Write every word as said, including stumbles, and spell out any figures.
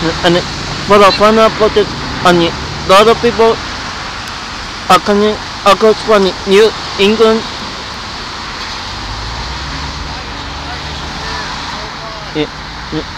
and for the final protest, and a lot of people are coming across from New England. Yeah. Yeah.